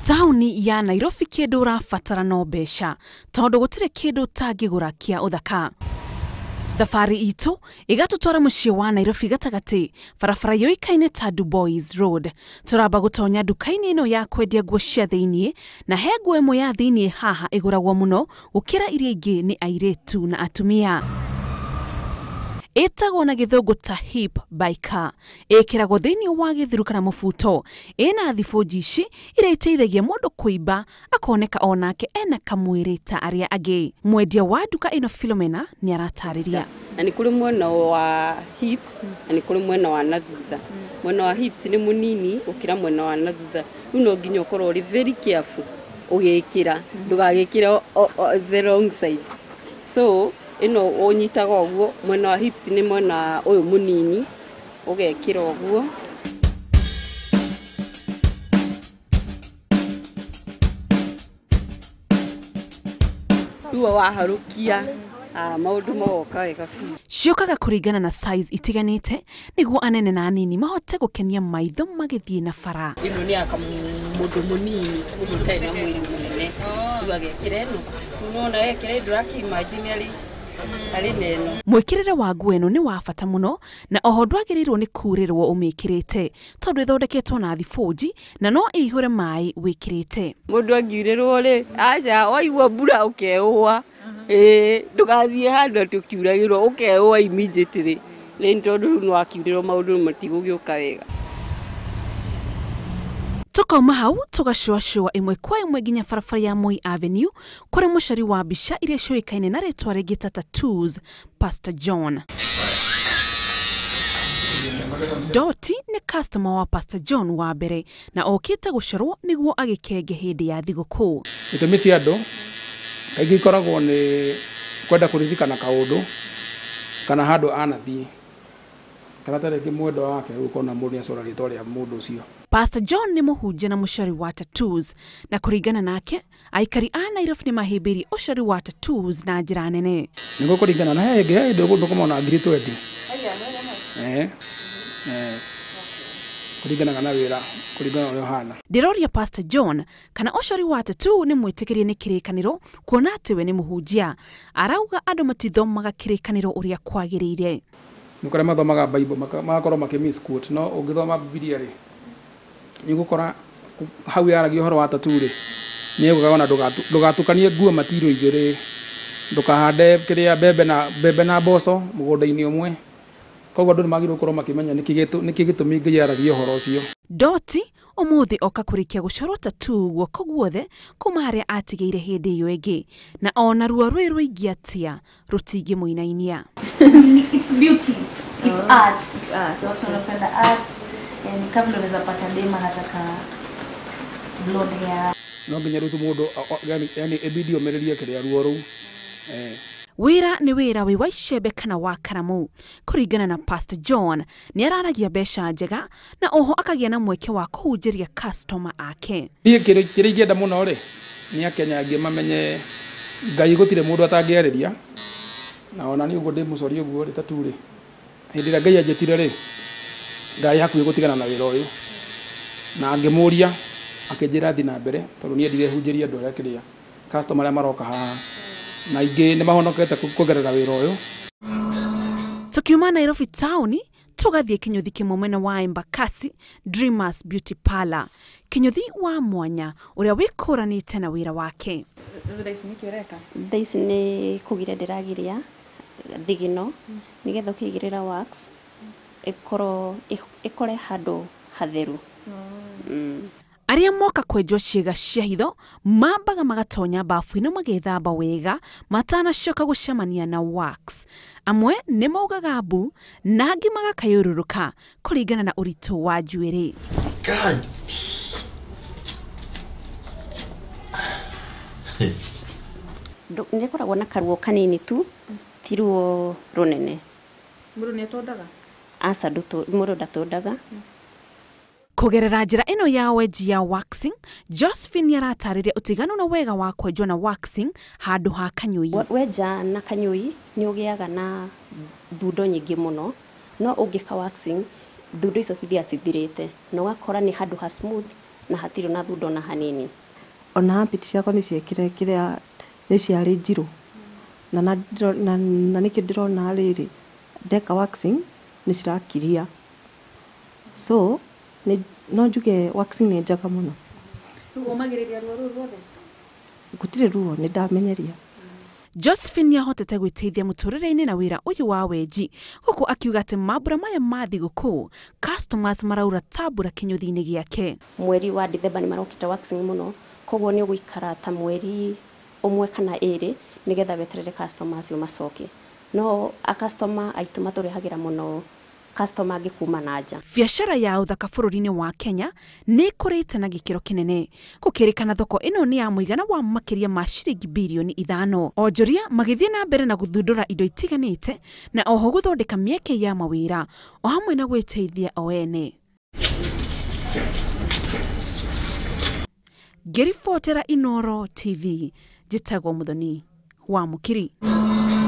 Tauni ya Nairobi kindu urabatara no mbeca tondu gutire kindu tangigura kia uthaka. Thabari itu igatutwara mucii wa Nairobi gatagati barabara yoikaine ta Boys Road. Turamba gutonya nduka-ini ino ya kwendia nguo cia thiini na he nguo imwe ya thiini haha iguragwo muno gukira iria ingi ni airetu na atumia. Etagwo na githungu ta hip biker, ekiragwo thiini wa githiru kana mufuto, ena thiboji ici iria iteithagia mundu kuimba akoneka onake ena kamwiri ta aria angi. Mwendia wa nduka ino Philomena ni aratariria. Na ni kuri mwena wa hips, na ni kuri mwena wa nathutha. Mwena wa hips ni munini ukira mwena wa nathutha. Uno nginya ukorwo uri very careful ugikira, ndugagikira the wrong side. So ino onyitaga oguo mwena wa hips ni mwena uyu munini ugekira oguo. Duwa waharukia maundu moka wega biũ. Ciũkaga kũringana na size itiganite niguo anene na anini mahote gukenia maitho magithie na bara. Ino ni aka mundu munini mundu taina mwiri munene ndugagekira ino unaona ekire ndũrakimagine ari neno. Mwikirire wa nguo ino ni wa bata muno na oho ndwagirirwo ni kurirwo umikirite tondu ithondeketwo na thiboji na no ihure mai wikirite. Mundu angiurirwo ri aca waigua mbura ukeua ndugathie handu tukiuragirwo ukeua immediately ni tondu no akiurirwo maundu matigugiuka wega. Tukauma hau tugacua imwe kwa imwe nginya barabara ya Moi Avenue kuri mucari wa bica iria cioikaine na ritwa ringi ta tattoos Pastor John. Doti ni customer wa Pastor John wa mbere na okite gucorwo niguo agikenge hindi ya thigukuu. Itumi cia andu kaingĩ ikoragwo ni kwenda kuririkana kaundu kana handu anathie kana tarĩngĩ mwendwa wake ukona mũndũ nĩacora rĩtwa rĩa mũndũ ũcio. Pastor John ni muhunjia na mucari wa tattoos na kuringana nake aikari a Nairobi ni mahĩmbĩirie ucari wa tattoos na njĩra nene. Nĩguo kuringana na henge ndio gũthũkũma ngiri 20. Kuringana na wĩra kuringana na hana. Ndiroria Pastor John kana ucari wa tattoo ni mwĩtĩkĩrie ni kĩrĩkanĩro kuona atĩ we ni muhunjia. Arauga andũ matithomaga kĩrĩkanĩro ũrĩa kwagĩrĩire. Nukare mathomaga Bible magakorwo makĩmisquote no ũngĩthoma Biblia ri nĩgũkora hau yaragio horo wa tattoo ri nĩgugaga ona ndugatukanie nguo matiro igĩrĩ ndukahande kĩrĩa mbembe na mboco mũgũnda-inĩ ũmwe. Koguo andũ nĩmagĩrĩirwo gũkorwo makĩmenya nĩkĩ gĩtũmi Ngai yaragia horo ũcio. Doti umuthi oka kurikia gucorwo tattoo guoko guothe kuma haria atigĩire hindi iyo ĩngĩ na ona ruo rwĩ rũingĩ atia rutingi muinainia. It's beauty, it's art. Watu wanapenda art. Yani kabla unaweza pata dema nataka blonde hair. No nginya rutu mundu yani ebidi omereria kĩrĩa ruo rũu. Wira ni wira wi wa icembe kana wa karamu. Kuringana na Pastor John ni araragia mbeca njega na oho akagia na mweke wa kuhunjiria customer ake. Kĩrĩa ingĩenda mũno ri ni Akenya angĩ mamenye Ngai gũtirĩ mũndũ atangĩarĩria na ona ni ũguo ndĩmũcoria ũguo ri tattoo ri hĩndĩ ĩrĩa Ngai anjĩtire ri Ngai hakuhĩ gũtigana na wĩra ũyũ na ngĩmũria akĩnjĩra thiĩ na mbere tondũ niĩ ndirehunjĩria andũ arĩa kĩrĩa customer arĩa maroka haha na ingĩ nĩ mahonokete kũgerera wĩra ũyũ. Tukiuma Nairobi town tugathie kinyuthi kimwe mwena wa Embakasi Dreamers Beauty Parlor, kinyuthi wa mwanya uria wikuranite na wira wake. Thaici ni kugira ndiragiria thigino nigetha ukigirira wax ikore handu hatheru. Aria moka kwenjwo ciĩga cia hitho mambaga magatonya bafu-inĩ magethamba wega matanacoka gucemania na wax. Amwe nĩ maugaga mbu na angĩ magakayũrũrũka kũringana na ũritũ wa njuĩrĩ. Nĩkoragwo na karuo kanini tu ti ruo runene. Mũndũ nĩ atondaga? Aca mũndũ ndatondaga. Kugerera njĩra ĩno ya wenji ya waxing, Josephine aratarĩria ũtiganu na wega wa kwenjwo na waxing handũ ha kanyũi. Wenja na kanyũi nĩ ũgĩaga na thundo nyingĩ mũno no ũngĩka waxing thundo icio cithia cithirĩte no wakora nĩ handũ ha smooth na hatirĩ na thundo na hanini. Ona habiti ciakwa nĩ ciekire kĩrĩa nĩ ciarĩ njirũ na nĩkĩo ndĩrona rĩrĩ ndeka waxing nĩ cirakiria, so no njuge waxing nĩ njega mũno. Ũmagĩrĩria ruo rũu rwothe? Gũtirĩ ruo, nĩ ndamenyeria. Josephine nĩahotete gwĩteithia mũtũrĩre-inĩ na wĩra ũyũ wa wenji, gũkũ akiuga atĩ mambura maya ma thigũkũ customers maraura tambura kĩnyũthi-inĩ gĩake. Mweri wa December nĩ marokĩte waxing mũno, koguo nĩ ũgũikara ta mweri ũmwe kana ĩrĩ nĩgetha weterere customers macoke. No a customer aitũ matũrehagĩra mũno customer angĩ kuma na nja. Biacara ya uthaka bũrũri-inĩ wa Kenya nĩ ĩkũrĩte na gĩkĩro kĩnene. Gũkĩrĩkana thoko ĩno nĩ ya mũigana wa makĩria ma ciringi bilioni 5. Onjoria magĩthiĩ na mbere na gũthundũra indo itiganite na oho gũthondeka mĩeke ya mawĩra o hamwe na gwĩteithia o ene. Ngĩribotera Inooro TV, njĩtagwo Mũthoni wa Mũkiri.